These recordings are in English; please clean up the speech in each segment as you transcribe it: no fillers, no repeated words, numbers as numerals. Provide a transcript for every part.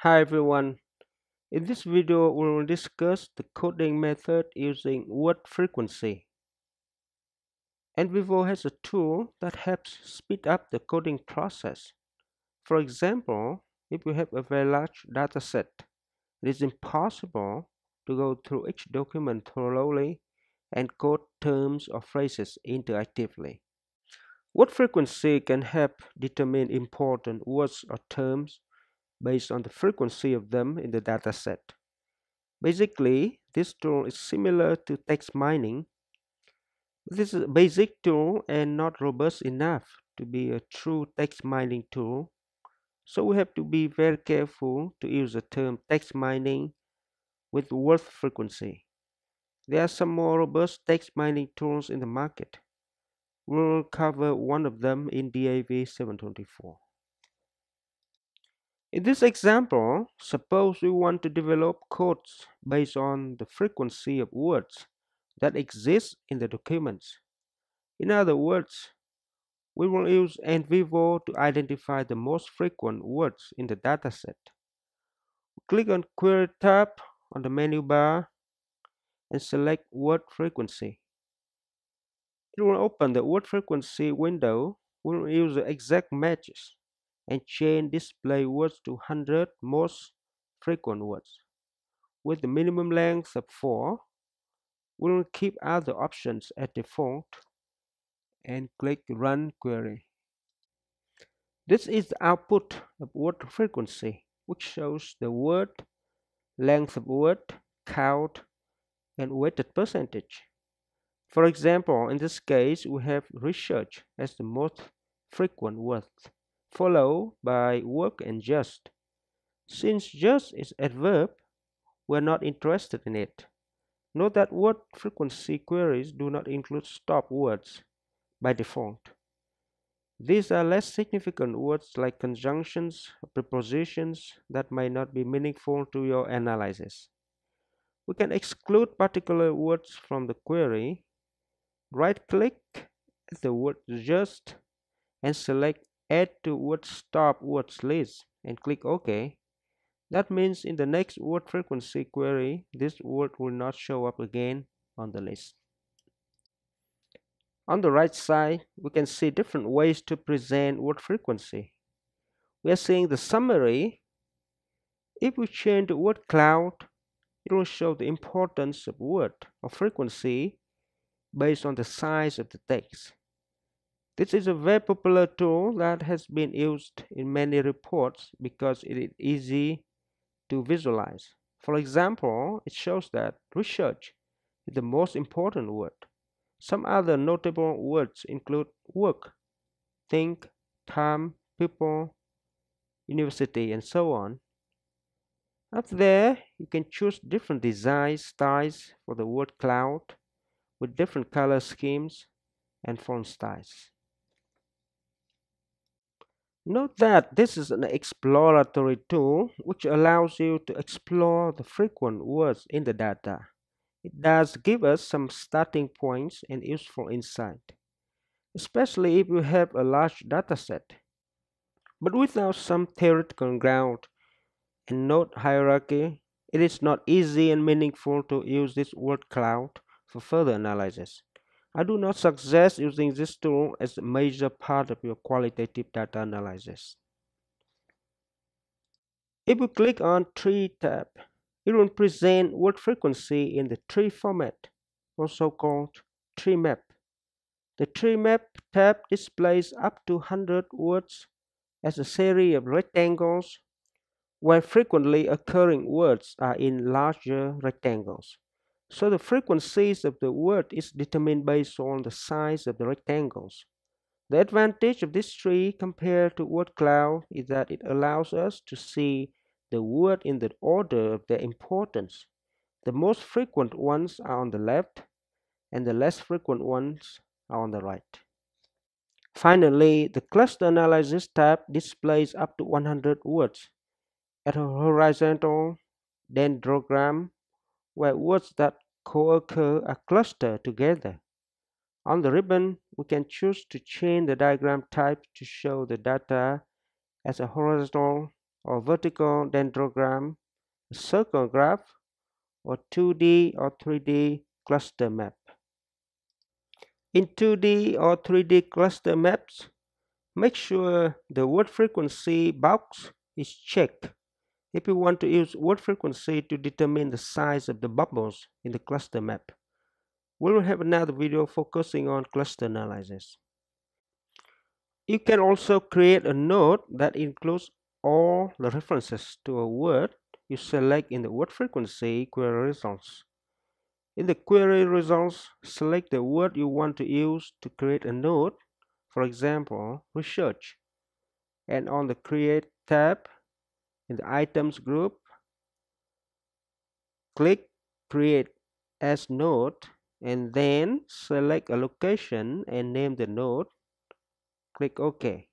Hi everyone, in this video we will discuss the coding method using word frequency. NVivo has a tool that helps speed up the coding process. For example, if you have a very large dataset, it is impossible to go through each document thoroughly and code terms or phrases interactively. Word frequency can help determine important words or terms based on the frequency of them in the dataset. Basically, this tool is similar to text mining. This is a basic tool and not robust enough to be a true text mining tool. So we have to be very careful to use the term text mining with word frequency. There are some more robust text mining tools in the market. We'll cover one of them in DAV 724. In this example, suppose we want to develop codes based on the frequency of words that exist in the documents. In other words, we will use NVivo to identify the most frequent words in the dataset. Click on Query tab on the menu bar and select Word Frequency. It will open the Word Frequency window. We will use the exact matches and change display words to 100 most frequent words. With the minimum length of 4, we will keep other options at default and click Run Query. This is the output of word frequency, which shows the word, length of word, count, and weighted percentage. For example, in this case, we have research as the most frequent word, followed by work and just. Since just is adverb, we are not interested in it. Note that word frequency queries do not include stop words by default. These are less significant words like conjunctions or prepositions that might not be meaningful to your analysis. We can exclude particular words from the query. Right-click the word just and select Add to Word Stop Words list and click OK. That means in the next word frequency query, this word will not show up again on the list. On the right side, we can see different ways to present word frequency. We are seeing the summary. If we change the word cloud, it will show the importance of word or frequency based on the size of the text. This is a very popular tool that has been used in many reports because it is easy to visualize. For example, it shows that research is the most important word. Some other notable words include work, think, time, people, university, and so on. Up there, you can choose different design styles for the word cloud with different color schemes and font styles. Note that this is an exploratory tool which allows you to explore the frequent words in the data. It does give us some starting points and useful insight, especially if you have a large dataset. But without some theoretical ground and node hierarchy, it is not easy and meaningful to use this word cloud for further analysis. I do not suggest using this tool as a major part of your qualitative data analysis. If you click on Tree tab, it will present word frequency in the tree format, also called tree map. The tree map tab displays up to 100 words as a series of rectangles, where frequently occurring words are in larger rectangles. So the frequencies of the word is determined based on the size of the rectangles. The advantage of this tree compared to WordCloud is that it allows us to see the word in the order of their importance. The most frequent ones are on the left, and the less frequent ones are on the right. Finally, the Cluster Analysis tab displays up to 100 words at a horizontal dendrogram where words that co-occur are clustered together. On the ribbon, we can choose to change the diagram type to show the data as a horizontal or vertical dendrogram, a circle graph, or 2D or 3D cluster map. In 2D or 3D cluster maps, make sure the word frequency box is checked if you want to use word frequency to determine the size of the bubbles in the cluster map. We will have another video focusing on cluster analysis. You can also create a node that includes all the references to a word you select in the word frequency query results. In the query results, select the word you want to use to create a node, for example, research. And on the Create tab in the Items group, click Create as Node and then select a location and name the node. Click OK.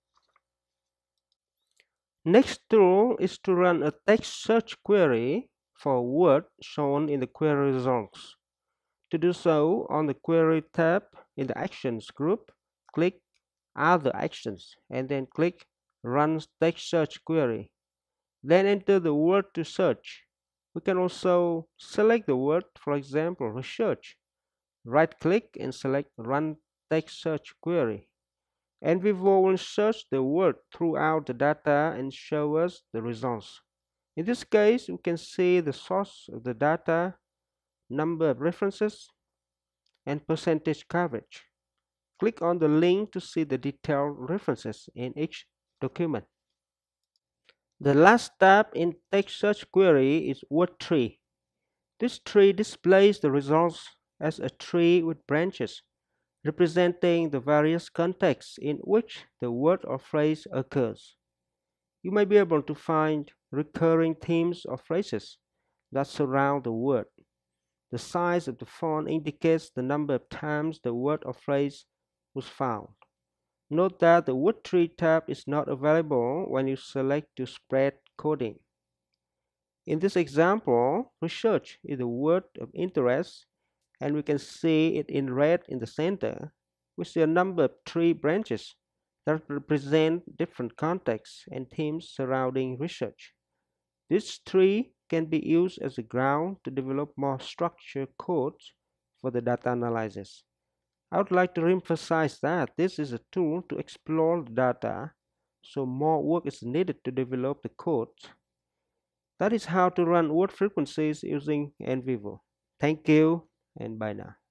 Next tool is to run a text search query for a word shown in the query results. To do so, on the Query tab in the Actions group, click Other Actions and then click Run Text Search Query. Then enter the word to search. We can also select the word, for example, research. Right-click and select Run Text Search Query. NVivo will search the word throughout the data and show us the results. In this case, we can see the source of the data, number of references, and percentage coverage. Click on the link to see the detailed references in each document. The last tab in text search query is word tree. This tree displays the results as a tree with branches, representing the various contexts in which the word or phrase occurs. You may be able to find recurring themes or phrases that surround the word. The size of the font indicates the number of times the word or phrase was found. Note that the Word Tree tab is not available when you select to spread coding. In this example, research is a word of interest, and we can see it in red in the center. We see a number of tree branches that represent different contexts and themes surrounding research. This tree can be used as a ground to develop more structured codes for the data analysis. I would like to emphasize that this is a tool to explore the data, so more work is needed to develop the code. That is how to run word frequencies using NVivo. Thank you and bye now.